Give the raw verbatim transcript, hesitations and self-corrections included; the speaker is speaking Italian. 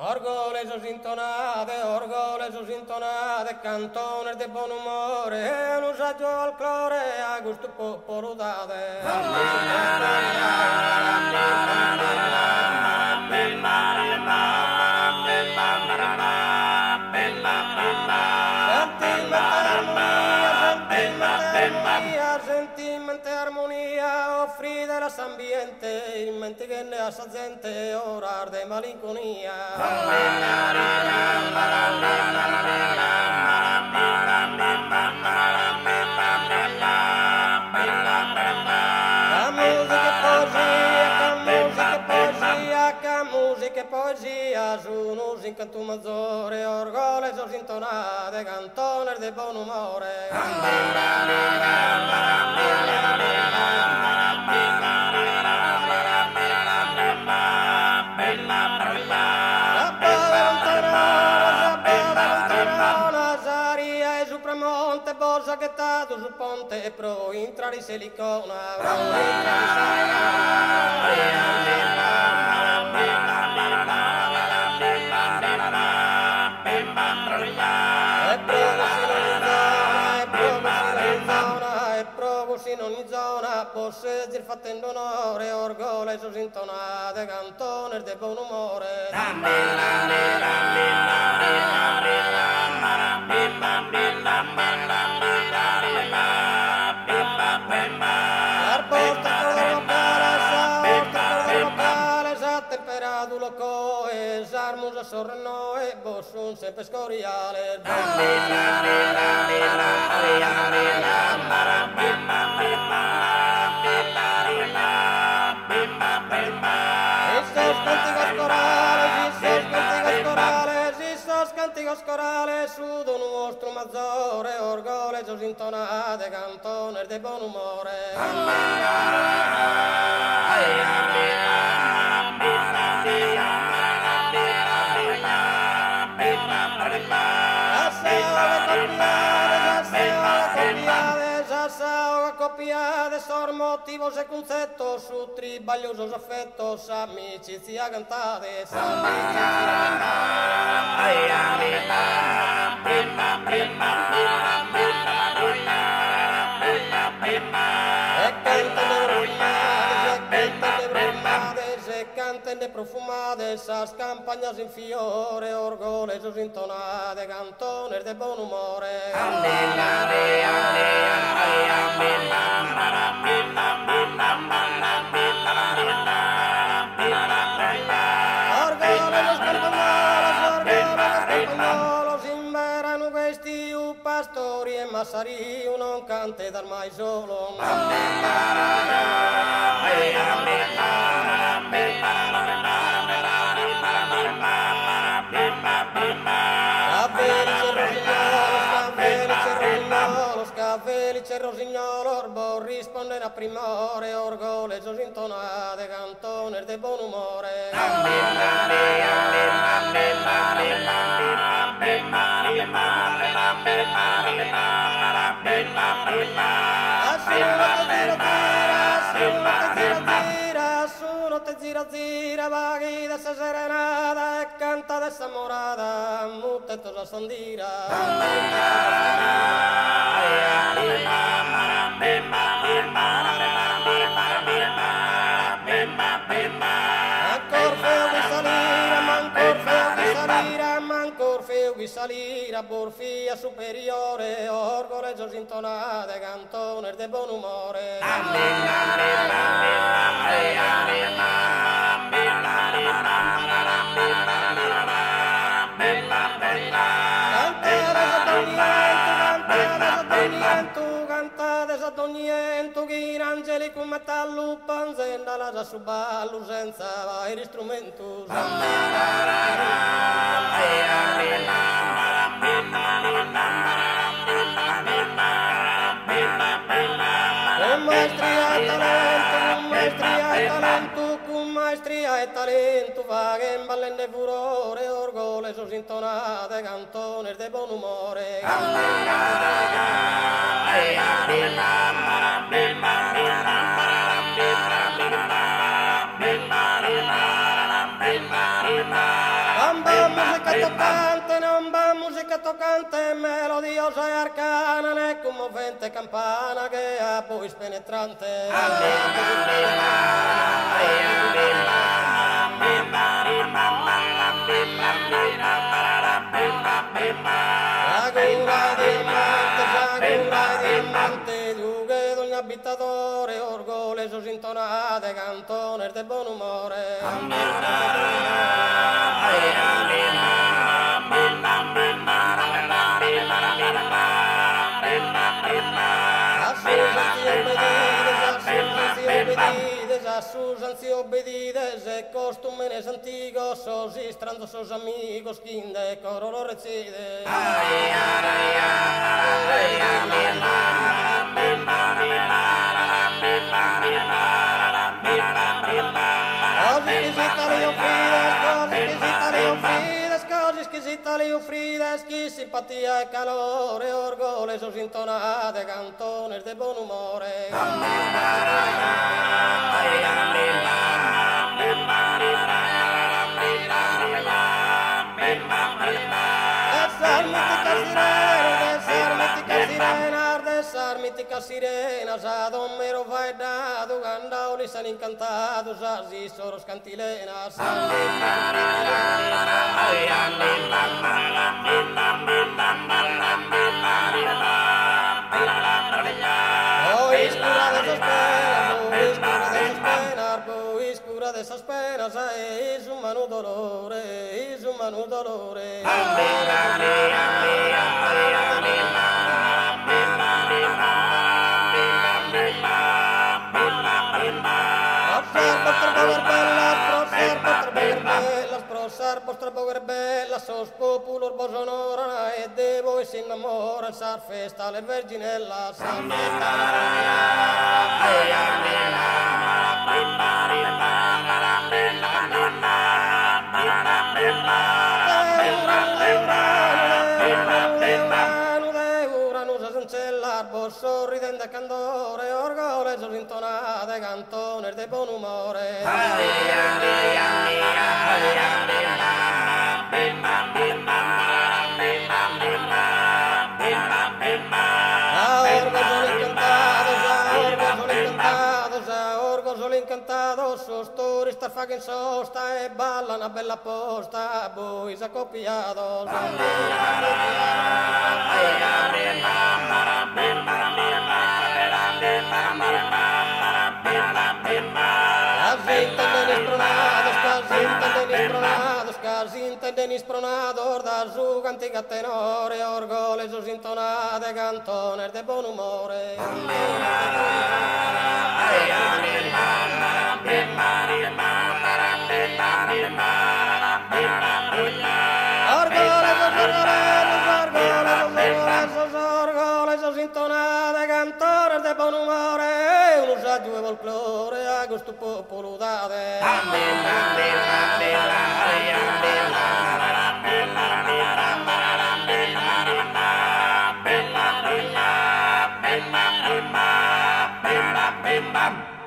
Orgole so sintonate, orgole so sintonate, cantones de buon umore, e un saggio al cuore, a gusto po porutate. Sentimento e armonia, offrite l'ambiente, in mente che ne ha sa gente, orar de malinconia. Musica e poesia, sono in canto maggiore, orgole sono sintonate, cantones de buon umore. Monte borsa che tato sul ponte e pro intrare silicona. In ogni zona posseggi fattendo onore, orgole su sintonate, cantones de buon umore. Temperato loco e sarmusa sorreno e bossun sempre scoriale. Cantico scorale su d'un nostro maggiore, orgole so sintonate, cantones de buon umore. Copiade sor motivos e concetto su tribagliosos affettos, amicizia cantate, cantende profumate, sas campagnas in fiore, orgole so sintonate, cantones de buon umore. Orgole los campagnolos, orgole los campagnolos, inverano questi u pastori e massari, non cante dal mai solo. Felice Rosignolo, orbo risponde a primore, orgole so sintonate, cantones de buon umore. Te gira gira vaghi de esa serenada e canta de esa morada, mutetos a sondira. Ancor feo di salire, mancor feo di salire, mancor feo di salire, borfia superiore, orgole so sintonate, cantones de buon umore. D'ogniento che in angeli come metallo panzenda la già su ballo senza vari strumenti. Con maestria e talento, con maestria e talento, con maestria e talento, va che in ballende furore, orgole so sintonate, cantones de buon umore. Bamba música toccante, non va música toccante, melodiosa e arcana, né come movente campana che ha voce penetrante. Sagura diamante, sagura diamante, Duque d'ogni abitatore, orgoglioso sintonate, cantones de buon umore. A sus ansi obedides e costumes antigos, sos istrando sos amigos, quinde coro lo recide. Così squisita le offrides, chi simpatia e calore, orgoglioso sintonate, cantones de buon umore. Míticas sirenas, a don mero vai dado, gandaulis han encantados, así soros cantilenas. Pois cura desas penas, pois cura desas penas, pois cura desas penas, eis un manu dolore, eis un manu dolore. Prosar vostra power bella, sos populor vos onorana, e de voi si innamora, sar festa le verginella, sar festa vos sorridente candore, orgoglioso intonate, cantones de buon umore. Incantados, sos turistas faguen sosta e ballan a bella posta, bois accoppiados. Denis pronados da su cantica tenore, orgogliosos intonate, cantones de buon umore. Orgogliosos intonate, cantones de buon umore, un usaggio e folklore, a gusto popolo date. Bam, bam, bam, bam.